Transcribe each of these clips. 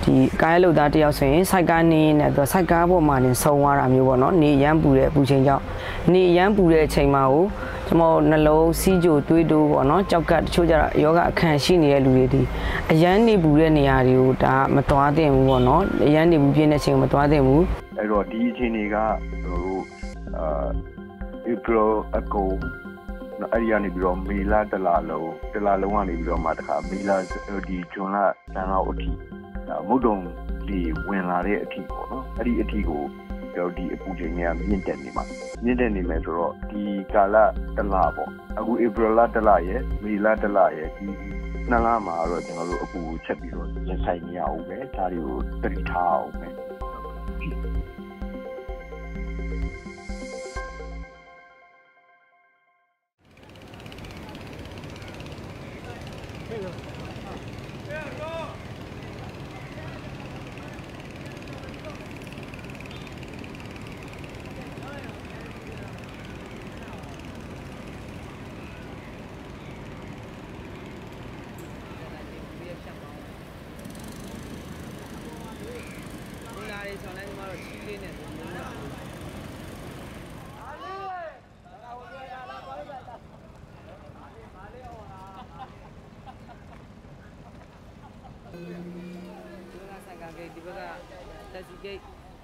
ကားလုတ်သားတယောက်ဆိုရင်စိုက်ကားနေနဲ့သူစိုက်ကားပေါ်မှာနေဆုံသွားတာမျိုးပေါ့နော်နေရမ်းပူတဲ့အပူချိန်ကြောင့်နေရမ်းပူတဲ့အချိန်မှာကိုကျွန်တော်နှလုံးစီးကြိုတွေးတိုးပေါ့နော်ကြောက်ကတချို့ကျတော့ယောဂအခန့်ရှိနေတဲ့လူတွေဒီအရမ်းနေပူတဲ့နေရာတွေကိုဒါမသွားသင့်ဘူးပေါ့နော်အရမ်းနေပူပြင်းတဲ့အချိန်မသွားသင့်ဘူးအဲ့တော့ဒီအချိန်တွေကတို့April အကုန်အဲ့ဒီကနေပြီးတော့မေလတလလုံးကနေပြီးတော့မှတခါမေလဒီဇွန်လတန်းလောက်အထိမုတ်တုံဒီဝင်လာတဲ့အထိပေါ့နော်အဲ့ဒီအထိကိုကျွန်တော်ဒီအပူချိန်တွေကမြင့်တက်နေမယ်ဆိုတော့ဒီကာလတလပေါ့အခု April လတလရဲ့မေလတလရဲ့ဒီနှစ်လမှာတော့ကျွန်တော်တို့အပူချက်ပြီးတော့ရင်ဆိုင်နေရအောင်ပဲဒါတွေကိုတတိထားအောင်ပဲဒီဘက်ကတက်စီဂိတ်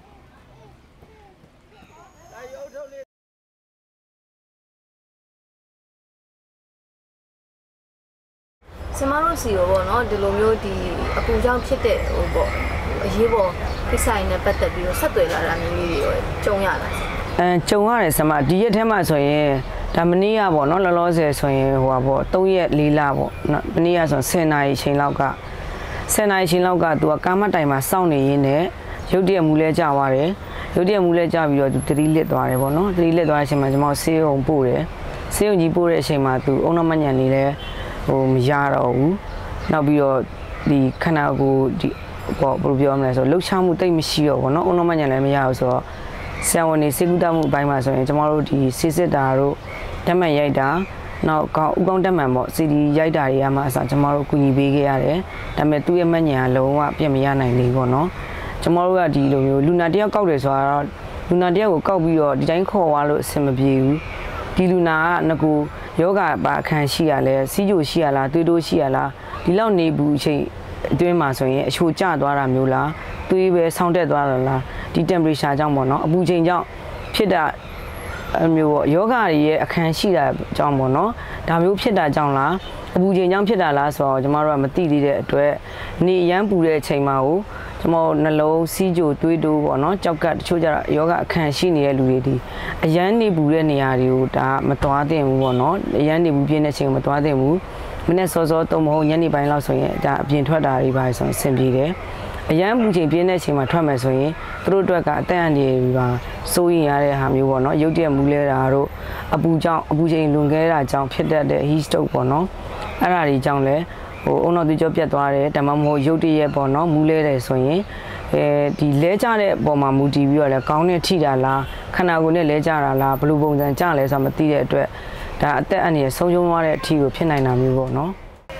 ကျမတို့စီရောပေါ့နော်ဒီလိုမျိုးဒီအပူကြောင့်ဖြစ်တဲ့ဟိုပေါ့အရေးပေါ်ကိစ္စနဲ့ပတ်သက်ပြီးတော့ဆက်သွယ်လာတာမျိုးလေးတွေကြုံရလားကြုံရတယ်ဆမဒီရက်ထဲမှာဆိုရင်ဒါမနေ့ကပေါ့နော်လောလောဆယ်ဆိုရင်ဟိုပါပေါ့3ရက်4လပေါ့နော်မနေ့ကဆို10နာရီချိန်လောက်ကသူကကားမတိုင်မှာစောင့်နေရင်းနဲ့ရုတ်တရက်မူလဲကြသွားတယ်ရုတ်တရက်မူလဲကြပြီးတော့သူသတိလစ်သွားတယ်ပေါ့နော်သတိလစ်သွားတဲ့အချိန်မှာကျွန်တော်ဆေးရုံပို့တယ်ဆေးရုံကြီးပို့တဲ့အချိန်မှာသူအုံနောက်မညံလေးလဲဟိုမရတော့ဘူးနောက်ပြီးတော့ဒီခန္ဓာကိုယ်ဒီပေါ့ဘယ်လိုပြောမလဲဆိုလှုပ်ရှားမှုတိတ်မရှိတော့ဘောနော်အုံနောက်မညံလည်းမရဘူးဆိုတော့ဆံဝင်နေစေကူတမှုအပိုင်းမှာဆိုရင်ကျွန်တော်တို့ဒီဆေးစစ်တာတို့တက်မှန်ရိုက်တာနောက်ဥကောင်းတက်မှန်ပေါ့စီဒီရိုက်တာတွေကမှအစားကျွန်တော်တို့ကူညီပေးခဲ့ရတယ်ဒါပေမဲ့သူ့ရဲ့မညံလုံးဝပြည့်မရနိုင်သေးဘူးပေါ့နော်ကျွန်တော်တို့ကဒီလိုမျိုးလူနာတယောက်ကောက်တယ်ဆိုတာတော့လူနာတယောက်ကိုကောက်ပြီးတော့ဒီတိုင်းခေါ်သွားလို့အဆင်မပြေဘူးဒီလူနာကငကူယောဂဘာအခန်းရှိရလဲစီးကြိုရှိရလားသွေးတိုးရှိရလားဒီလောက်နေဘူးအချိန်အတွင်းမှာဆိုရင်အချိုကျသွားတာမျိုးလားသွေးပဲဆောင်းတက်သွားတာလားဒီ temperature ကြောင့်ပေါ့နော်အပူချိန်ကြောင့်ဖြစ်တာအမျိုးပေါ့ယောဂတွေရဲ့အခန်းရှိတာကြောင့်ပေါ့နော်ဒါမျိုးဖြစ်တာကြောင့်လားအပူချိန်ကြောင့်ဖြစ်တာလားဆိုတော့ကျွန်တော်တို့ကမသိသေးတဲ့အတွက်နေရမ်းပူတဲ့အချိန်မှာကိုကျွန်တော်နှလုံးစီးကြိုတွေးတိုးပေါ့နော်ကြောက်ကတချို့ကျတော့ယောဂအခန်းရှိနေတဲ့လူတွေဒီအရန်နေပူတဲ့နေရာတွေကိုဒါမသွားသင့်ဘူးပေါ့နော်အရန်နေပူပြင်းတဲ့အချိန်မသွားသင့်ဘူးမနေ့စောစောတုံမဟုတ်ညနေပိုင်းလောက်ဆိုရင်ဒါအပြင်ထွက်တာတွေပါဆိုရင်အဆင်ပြေတယ်အရန်ပူချိန်ပြင်းတဲ့အချိန်မှာထွက်မယ်ဆိုရင်သူတို့အတွက်ကအသက်အန္တရာယ်ပါစိုးရင်ရတဲ့ဟာမျိုးပေါ့နော်ရုတ်တရက်မူလဲတာတို့အပူချိန်လွန်ခဲ့တာကြောင့်ဖြစ်တတ်တဲ့ heat stroke ပေါ့နော်အဲ့ဒါတွေကြောင့်လဲဟိုအုံတော်သူကြောပြတ်သွားတယ်ဒါမှမဟုတ်ရုတ်တရက်ပေါ့နော်မူလဲတယ်ဆိုရင်ဒီလဲကြတဲ့အပေါ်မှာမူတည်ပြီးတော့လဲကောင်းနဲ့ထိတာလားခန္ဓာကိုယ်နဲ့လဲကြတာလားဘယ်လိုပုံစံကြလဲဆိုတာမသိတဲ့အတွက်ဒါအသက်အန္တရာယ်ဆုံးရှုံးသွားတဲ့အထီကိုဖြစ်နိုင်တာမျိုးပေါ့နော်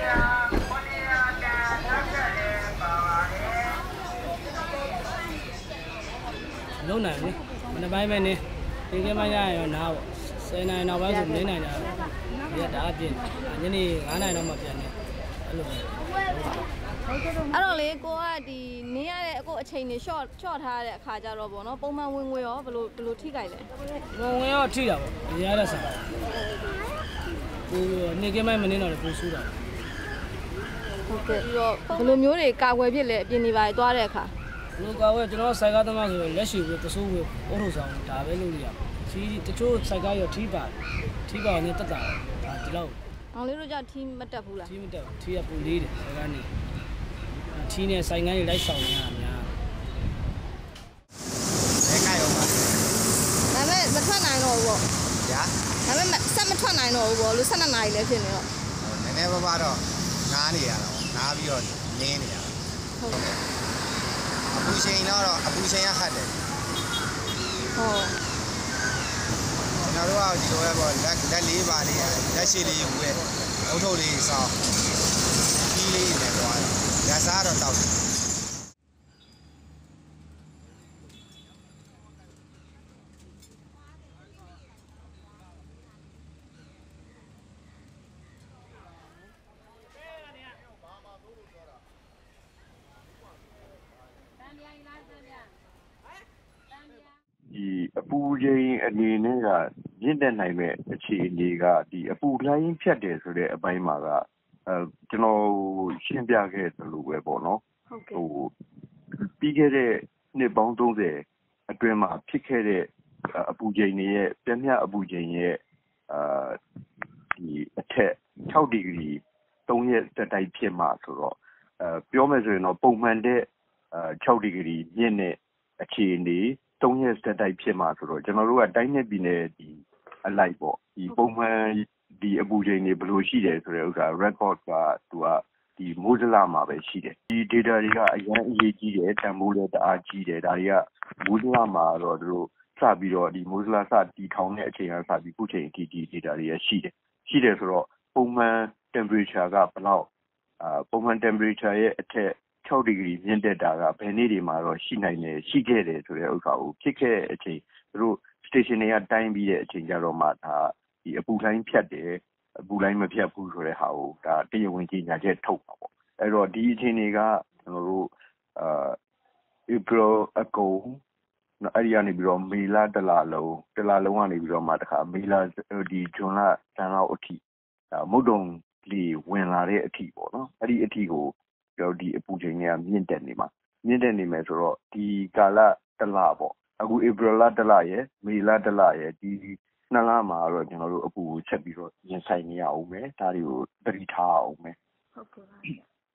လုံးနိုင်လေမနေ့ပိုင်းပဲနေဒီကမှရရောနားပေါ့10နိုင်နောက်ပိုင်းဆိုနေနိုင်တာဒီကဒါအပြင်ညနေ9နိုင်တော့မှပြန်နေအဲ့လိုအဲ့တော့လေကိုကဒီနင်းရတဲ့အခုအချိန်နေ short ထားတဲ့အခါကျတော့ဗောနော်ပုံမှန်ဝင်ငွေရောဘယ်လိုထိကြိုက်လဲဝင်ရောထိတာဗောဒီရတဲ့ဆာကိုနေကမှမနေတော့လေကိုဆူးတာဟုတ်ကဲ့ပြီးတော့ဘယ်လိုမျိုးတွေကာကွယ်ဖြစ်လဲအပြင်နေပါသွားတဲ့အခါလူကာကွယ်ကျွန်တော်စိုက်ကားသမားဆိုလက်ရှိကိုပစိုးကိုအုတ်ထုတ်ဆောင်ဒါပဲလုပ်လို့ရစီတချို့စိုက်ကားရောထိပါနဲ့တက်တာဒီလောက်အောင်လေးတို့ကြောင့်ထီးမတက်ဘူးလားထီးမတက်ထီးကပူလေးတယ်စိုက်ကားနေထီးနဲ့စိုက်ငန်းတွေလိုက်ဆောင်နေတာများလဲကြရောပါဒါပေမဲ့မထွက်နိုင်တော့ဘူးပေါ့ညာဒါပေမဲ့ဆက်မထွက်နိုင်တော့ဘူးပေါ့လို့12နာရီလည်းဖြစ်နေတော့နည်းနည်းပါးတော့နားနေရတာပေါ့နားပြီးတော့နင်းနေရတာဟုတ်ကဲ့အပူချိန်တော့အပူချိန်ရဟတ်တယ်ဟုတ်ကျွန်တော်တို့ကဒီလိုပဲပေါ့လက်လေးပါလေးလက်ရှိလေးယူရဲ့အုတ်ထုတ်လေးစောင်းကြီးလေးနဲ့သွားတယ်ရစားတော့တောက်တယ်အပူချိန်အနေနဲ့ကမြင့်တက်နိုင်မဲ့အခြေအနေကဒီအပူလှိုင်းဖြတ်တယ်ဆိုတဲ့အပိုင်းမှာကကျွန်တော်ရှင်းပြခဲ့သလိုပဲပေါ့နော်ပြီးခဲ့တဲ့နှစ်ပေါင်း30အတွင်းမှာဖြစ်ခဲ့တဲ့အပူချိန်တွေရဲ့ပြင်းပြအပူချိန်ရဲ့ဒီအထက်6ဒီဂရီ3ရက်တက်တိုက်ဖြစ်မှာဆိုတော့ပြောမယ်ဆိုရင်တော့ပုံမှန်တဲ့6ဒီဂရီမြင့်တဲ့အခြေအနေ3ရက်တက်တိုက်ဖြစ်မှာဆိုတော့ကျွန်တော်တို့ကတိုင်းနယ်ပြည်နယ်ဒီအလိုက်ပေါ့ဒီပုံမှန်ဒီအပူချိန်တွေဘယ်လိုရှိတယ်ဆိုတဲ့ဥစ္စာ record ကသူကဒီမိုးစလမှာပဲရှိတယ်ဒီ data တွေကအရင်အရေးကြီးတယ်တန်ဖိုးလည်းတအားကြီးတယ်ဒါတွေကမိုးစလမှာတော့သူတို့စပြီးတော့ဒီမိုးစလစတီထောင်တဲ့အချိန်ကစပြီးခုချိန်အထိဒီ data တွေရရှိတယ်ဆိုတော့ပုံမှန် temperature ကဘယ်လောက်ပုံမှန် temperature ရဲ့အထက်6ဒီဂရီမြင့်တက်တာကဘယ်နေ့တွေမှာတော့ရှိခဲ့တယ်ဆိုတဲ့ဥစ္စာကိုဖြစ်ခဲ့တဲ့အချိန်သူတို့ station တွေကတိုင်းပြီးတဲ့အချိန်ကြတော့မှဒါဒီအပူလိုင်းဖြတ်တယ်အပူလိုင်းမဖြတ်ဘူးဆိုတဲ့ဟာကိုဒါတရားဝင်ကြီးညာချက်ထုတ်ပါပေါ့အဲ့တော့ဒီအချိန်တွေကကျွန်တော်တို့April အကုန်အဲ့ဒီကနေပြီးတော့မေလတလလုံးကနေပြီးတော့မှတခါမေလဒီဇွန်လတန်းလောက်အထိမုတ်တုံလီဝင်လာတဲ့အထိပေါ့နော်အဲ့ဒီအထိကိုကျွန်တော်ဒီအပူချိန်တွေကမြင့်တက်နေမယ်ဆိုတော့ဒီကာလတလပေါ့အခု April လတလရဲ့မေလတလရဲ့ဒီနှစ်လမှာတော့ကျွန်တော်တို့အပူကိုချက်ပြီးတော့ရင်ဆိုင်နေရအောင်မယ်ဒါတွေကိုသတိထားအောင်မယ်ဟုတ်ကဲ့ပါ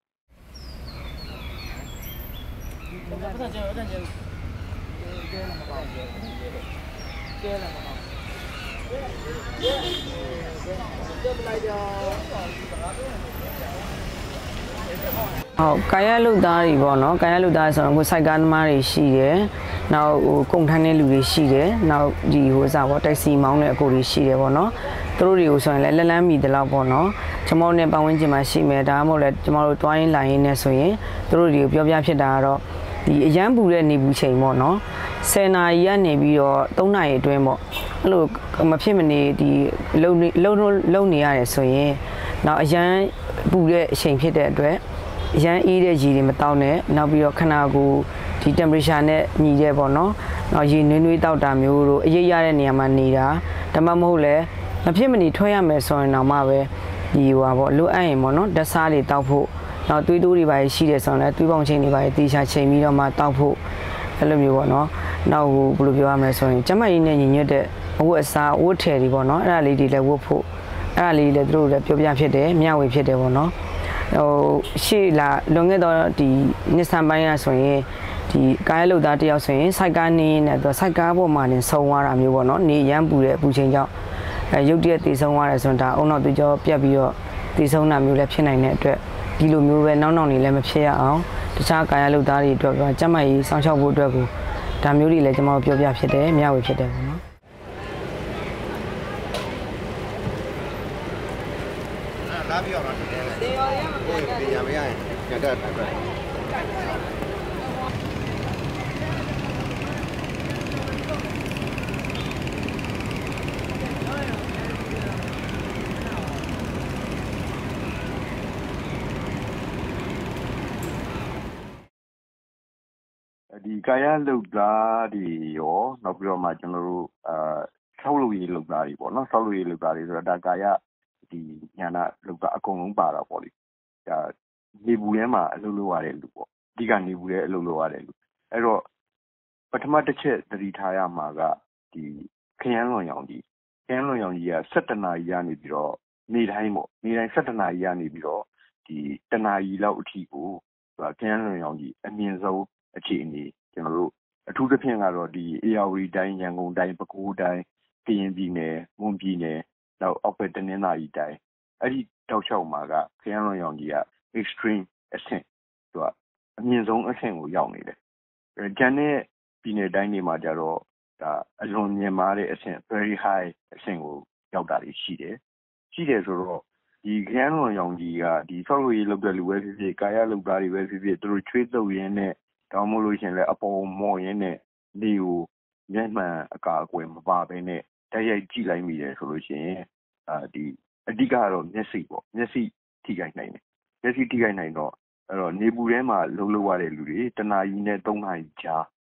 ကာယလုသားတွေပေါ့နော်ကာယလုသားဆိုတော့ကိုစိုက်ကားသမားတွေရှိတယ်နောက်ကုန်ထမ်းတဲ့လူတွေရှိတယ်နောက်ဒီစားပေါ့တက်စီမောင်းတဲ့အကိုတွေရှိတယ်ပေါ့နော်သူတို့တွေကိုဆိုရင်လည်းလက်လန်းမိတယ်လို့ပေါ့နော်ကျွန်တော်နဲ့ပတ်ဝန်းကျင်မှာရှိမယ်ဒါမှမဟုတ်လည်းကျွန်တော်တို့တွိုင်းလိုင်းနဲ့ဆိုရင်သူတို့တွေကိုပြောပြဖြစ်တာကတော့ဒီအရန်ပူတဲ့နေပူချိန်ပေါ့နော်10နာရီကနေပြီးတော့3နာရီအတွင်းပေါ့အဲ့လိုမဖြစ်မနေဒီလုံနေရတယ်ဆိုရင်နောက်အရန်ပူတဲ့အချိန်ဖြစ်တဲ့အတွက်အရန်အေးတဲ့ရေတွေမတောင်းနဲ့နောက်ပြီးတော့ခဏကိုဒီ temperature နဲ့ညီတဲ့ပေါ့နော်နောက်ရေနွေးတောက်တာမျိုးတို့အရေးရတဲ့နေရာမှာနေတာဒါမှမဟုတ်လဲမဖြစ်မနေထွက်ရမယ်ဆိုရင်တော့မှပဲဒီပေါ့လိုအပ်ရင်ပေါ့နော်ဓာတ်စားတွေတောက်ဖို့နောက်သွေးတိုးတွေပါရှိတယ်ဆိုရင်လည်းသွေးပေါင်ချိန်တွေပါတေချာချိန်ပြီးတော့မှတောက်ဖို့အဲ့လိုမျိုးပေါ့နော်နောက်ဘယ်လိုပြောရမလဲဆိုရင်ကျမကြီးနဲ့ညီညွတ်တဲ့အဝတ်အစားဝတ်ထည်တွေပေါ့နော်အဲ့ဒါလေးတွေလည်းဝတ်ဖို့အဲ့ဒါလေးလည်းသူတို့လည်းပြောပြဖြစ်တယ်မျှဝေဖြစ်တယ်ပေါ့နော်ရှေ့လာလွန်ခဲ့တော့ဒီနှစ်ဆန်ပိုင်းရဆိုရင်ဒီကားလုသားတယောက်ဆိုရင်စိုက်ကားနေနဲ့သူစိုက်ကားပေါ်မှာနေဆုံးသွားတာမျိုးပေါ့နော်နေရမ်းပူတဲ့အပူချိန်ကြောင့်ရုတ်တရက်တည်ဆုံးသွားတယ်ဆိုတော့ဒါအုံနောက်သူကြောပြတ်ပြီးတော့တည်ဆုံးတာမျိုးလည်းဖြစ်နိုင်တဲ့အတွက်ဒီလိုမျိုးပဲနောက်နေလည်းမဖြစ်ရအောင်တခြားကာယလုသားတွေအတွက်ကကျမကြီးစောင့်ရှောက်ဖို့အတွက်ကိုဒါမျိုးတွေလည်းကျွန်တော်ပြောပြဖြစ်တယ်မျှဝေဖြစ်တယ်ပေါ့နော်လာပြီးတော့တယ်ရော်ရမှာပြန်ရမရရင်ညတက်တယ်ဒီကာယလုသားတွေရောနောက်ပြီးတော့မှကျွန်တော်တို့ဆောက်လုပ်ရေးလုသားတွေပေါ့နော်ဆောက်လုပ်ရေးလုသားတွေဆိုတော့ဒါကာယဒီညာနာလုသားအကုန်လုံးပါတာပေါ့လေဒါနေဘူးထဲမှာအလုပ်လုပ်ရတဲ့လူပေါ့အဓိကနေဘူးထဲအလုပ်လုပ်ရတဲ့လူအဲ့တော့ပထမတစ်ချက်သတိထားရမှာကဒီခရမ်းလွန်ရောင်ကြီးက17နာရီကနေပြီးတော့နေတိုင်းပေါ့နေတိုင်း17နာရီကနေပြီးတော့ဒီတနာရီလောက်အထိကိုခရမ်းလွန်ရောင်ကြီးအမြင့်ဆုံးအခြေအနေကျွန်တော်တို့အထူးသဖြင့်ကတော့ဒီအေရဝတီတိုင်းရန်ကုန်တိုင်းပဲခူးတိုင်းကရင်ပြည်နယ်မွန်ပြည်နယ်နောက်အောက်ဘက်တနင်္သာရီတိုင်းအဲ့ဒီတောက်လျှောက်မှာကခရမ်းလွန်ရောင်ကြီးက extreme အဆင့်သူကအမြင့်ဆုံးအဆင့်ကိုရောက်နေတယ်ကျန်တဲ့ပြည်နယ်တိုင်းတွေမှာကြတော့ဒါအလွန်မြင့်မားတဲ့အဆင့် very high အဆင့်ကိုရောက်တာရှိတယ်ဆိုတော့ဒီခရမ်းလွန်ရောင်ကြီးကဒီဆောက်လုပ်ရေးလုပ်တဲ့လူပဲဖြစ်ဖြစ်ကာယလုပ်သားတွေပဲဖြစ်ဖြစ်သူတို့ချွေးတုပ်ရင်းနဲ့တောင်းမလို့ရှင်လဲအပေါ်မော်ရင်းနဲ့နေကိုမျက်မှန်အကာအကွယ်မပါဘဲနဲ့တိုက်ရိုက်ကြည့်လိုက်မိတယ်ဆိုလို့ရှိရင်ဒီအဓိကတော့မျက်စိပေါ့မျက်စိထိခိုက်နိုင်တယ်မျက်စိထိခိုက်နိုင်တော့အဲ့တော့နေပူထဲမှာလှုပ်ရတဲ့လူတွေတနာရီနဲ့3နာရီကြာ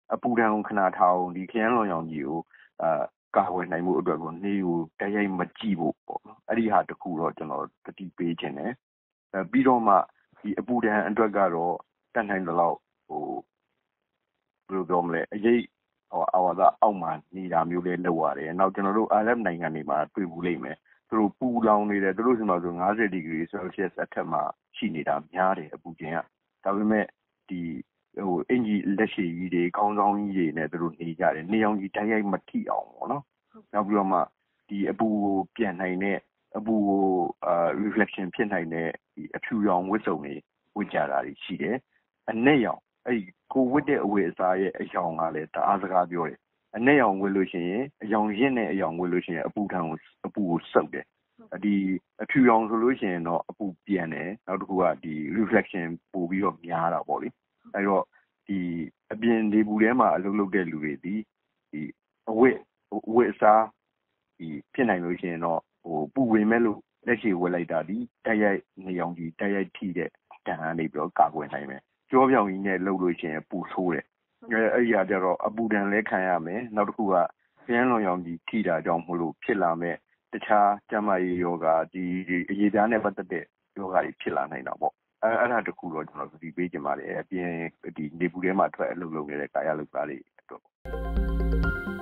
အပူဒဏ်ကိုခဏထားအောင်ဒီခရမ်းလွန်ရောင်ကြီးကိုကာဝယ်နိုင်မှုအတွက်ကိုနေကိုတိုက်ရိုက်မကြည့်ဖို့ပေါ့နော်အဲ့ဒီဟာတခုတော့ကျွန်တော်တတိပေးခြင်းတယ်ပြီးတော့မှဒီအပူဒဏ်အတွက်ကတော့တတ်နိုင်တဲ့လောက်ဘယ်လိုပြောမလဲအရေးအာဝါဒအောက်မှာနေတာမျိုးလေးလုပ်ရတယ်နောက်ကျွန်တော်တို့အာရပ်နိုင်ငံတွေမှာတွေ့ဘူးလိမ့်မယ်သူတို့ပူလောင်နေတယ်သူတို့ဆိုမှဆို50 degree Celsius အထက်မှာရှိနေတာများတယ်အပူချိန်ကဒါပေမဲ့ဒီအင်ကြီးလက်ရှိကြီးတွေခေါင်းဆောင်ကြီးတွေနဲ့သူတို့နေကြတယ်နေအောင်ကြီးတိုက်ရိုက်မထိအောင်ပေါ့နော်နောက်ပြီးတော့မှဒီအပူကိုပြန်နိုင်တဲ့အပူကိုreflection ဖြစ်နိုင်တဲ့ဒီအဖြူရောင်ဝတ်စုံတွေဝတ်ကြတာရှိတယ်အနက်ရောင်အဲ့ဒီကိုဝတ်တဲ့အဝတ်အစားရဲ့အရောင်ကလည်းတအားစကားပြောတယ်အနက်ရောင်ဝတ်လို့ရှိရင်အရောင်ရင့်တဲ့အရောင်ဝတ်လို့ရှိရင်အပူကိုစုပ်တယ်ဒီအဖြူရောင်ဆိုလို့ရှိရင်တော့အပူပြန်တယ်နောက်တစ်ခုကဒီ reflection ပို့ပြီးတော့များတာပေါ့လေအဲ့တော့ဒီအပြင်နေပူထဲမှာအလုပ်လုပ်တဲ့လူတွေဒီအဝတ်အစားဒီဖြစ်နိုင်လို့ရှိရင်တော့ပူဝင်မဲ့လို့လက်ရှိဝတ်လိုက်တာဒီတိုက်ရိုက်နေအောင်ကြီးတိုက်ရိုက်ထိတဲ့တန်အနေပြီးတော့ကာကွယ်နိုင်မယ်ကြောပြောင်ကြီးနဲ့လှုပ်လို့ရှိရင်ပူဆိုးတယ်အဲ့ဒီအရာကြတော့အပူဒဏ်လဲခံရမယ်နောက်တစ်ခုကကျန်းလွန်ရောင်ကြီးထိတာကြောင့်မလို့ဖြစ်လာမဲ့တခြားကျန်းမာရေးယောဂဒီအရေးပြားနဲ့ပတ်သက်တဲ့ယောဂတွေဖြစ်လာနိုင်တာပေါ့အဲ့ဒါတခုတော့ကျွန်တော်သတိပေးချင်ပါတယ်အပြင်ဒီနေပူထဲမှာထွက်အလုပ်လုပ်နေတဲ့ကာယလုပ်သားတွေအတွက်